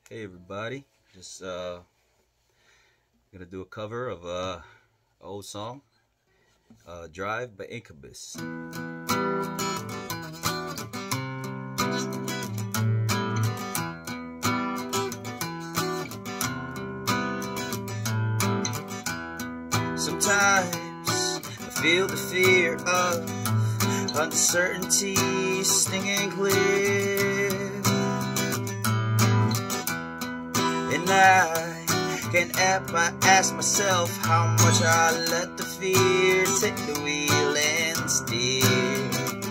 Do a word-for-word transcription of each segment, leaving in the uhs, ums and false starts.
Hey everybody, just uh gonna do a cover of uh, an old song, uh, Drive by Incubus. Sometimes I feel the fear of uncertainty stinging clear, and I can't help but ask myself how much I let the fear take the wheel and steer.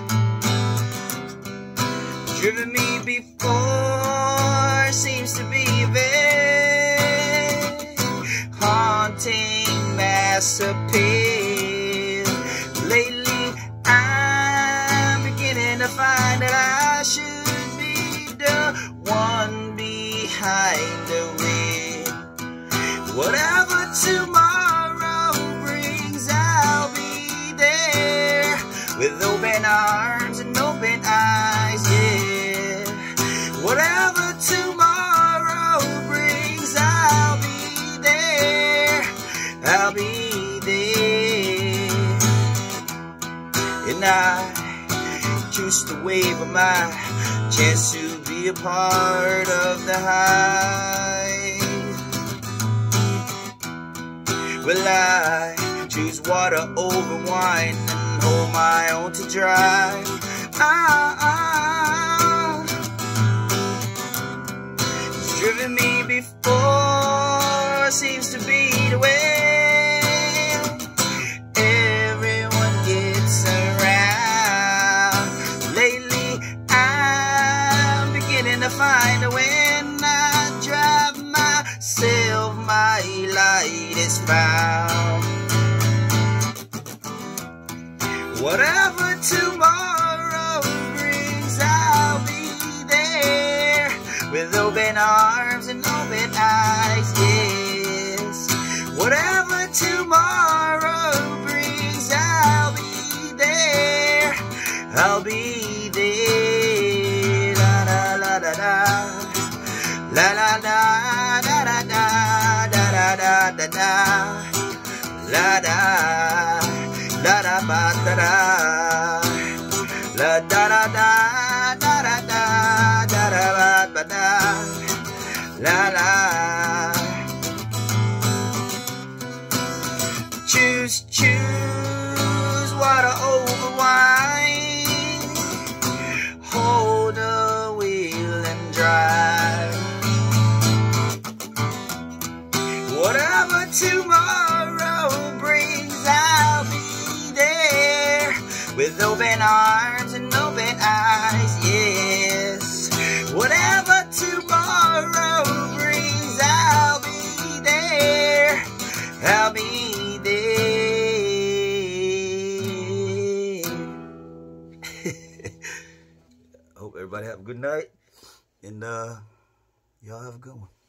Driven me before seems to be a very haunting mass appeal. Lately I'm beginning to find that I should be the one behind the wheel. Whatever tomorrow brings, I'll be there with open arms and open eyes, yeah. Whatever tomorrow brings, I'll be there, I'll be there. And I choose to wave on my chance to be a part of the hype. Well, I choose water over wine and hold my own to drive. Ah, ah. It's driven me before, seems to be the way. Everyone gets around. Lately, I'm beginning to find that when I drive myself, my light is found. Whatever tomorrow brings, I'll be there with open arms and open eyes, yes. Whatever tomorrow brings, I'll be there, I'll be there. La la la la la, la la la la la la, da da da da, la da. La da ba da da, la da da da da da da da da ba da, la la. Choose, choose water over wine. Hold the wheel and drive. Whatever tomorrow brings, I'll be with open arms and open eyes, yes. Whatever tomorrow brings, I'll be there, I'll be there. Hope everybody have a good night, and uh, y'all have a good one.